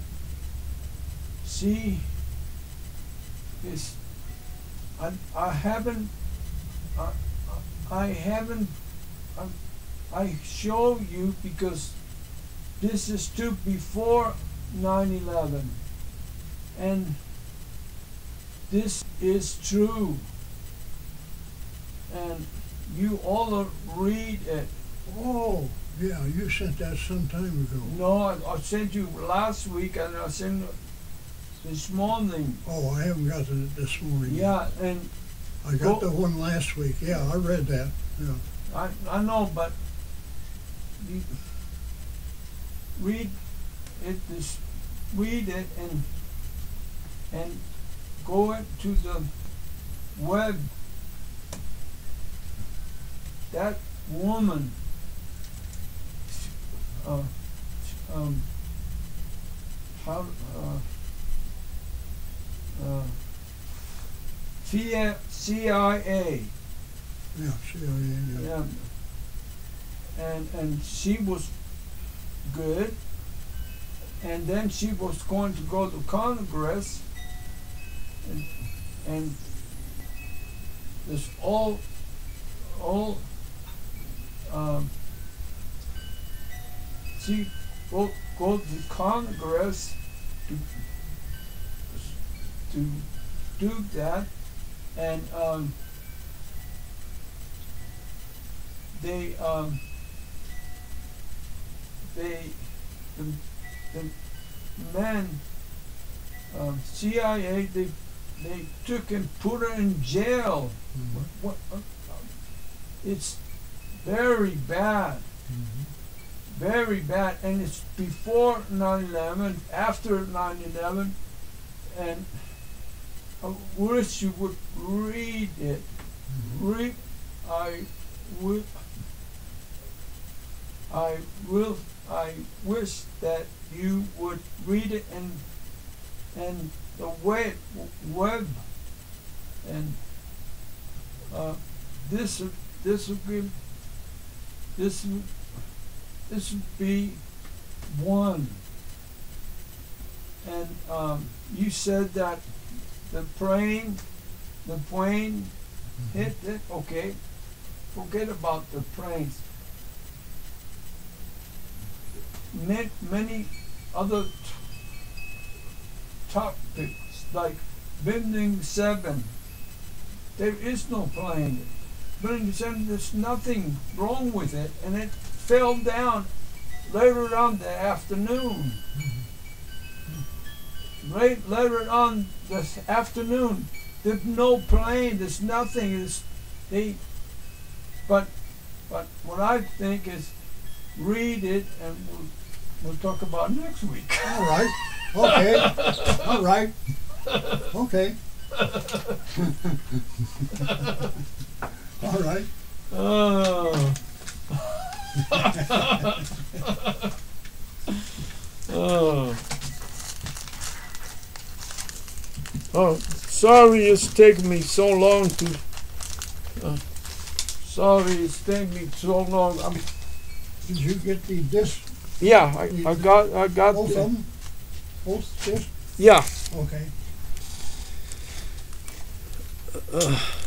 see, it's, I, I haven't, I, I haven't, I, I show you because this is true before nine eleven, and this is true, and you all to read it. Oh, yeah, you sent that some time ago. No, I, I sent you last week and I sent it this morning. Oh, I haven't got it this morning. Yeah, and I got go- the one last week. Yeah, I read that. Yeah. I, I know, but you read it, this, read it and and go into the web. That woman, uh, um, how, uh, uh, C I A. Yeah, C I A, yeah. Yeah. And and she was good, and then she was going to go to Congress, and and this all all um, she go go to Congress to to do that, and um, they um, they the, the men um, C I A they they took and put her in jail. Mhm. What, what, uh, it's very bad, Mhm. very bad, and it's before nine eleven, after nine eleven, and I wish you would read it. Mhm. Read, I will. I will. I wish that you would read it and and the web web and uh, this this would be this would- this would be one. And um, you said that the plane the plane hit it. Okay, forget about the planes. Many, many other t- topics like Building seven. There is no plane. Building seven, there's nothing wrong with it, and it fell down later on the afternoon. Right later on this afternoon, there's no plane. There's nothing. It's, they, but, but what I think is, read it, and we'll, we'll talk about it next week. All right. Okay. All right. Okay. All right. Oh. Oh. Oh, sorry it's taken me so long to. Uh, sorry it's taken me so long. I'm, Did you get the disc? yeah, I, I got I got Both the, of them? Both discs? yeah. Okay. Uh,